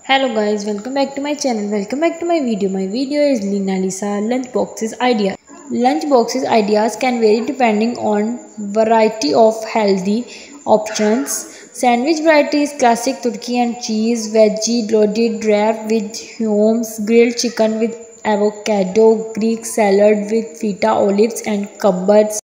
Hello guys, welcome back to my channel. Welcome back to my video. My video is Lena lunch boxes idea. Lunch boxes ideas can vary depending on variety of healthy options. Sandwich varieties classic turkey and cheese, veggie loaded wrap with hummus, grilled chicken with avocado, Greek salad with feta olives and cupboards.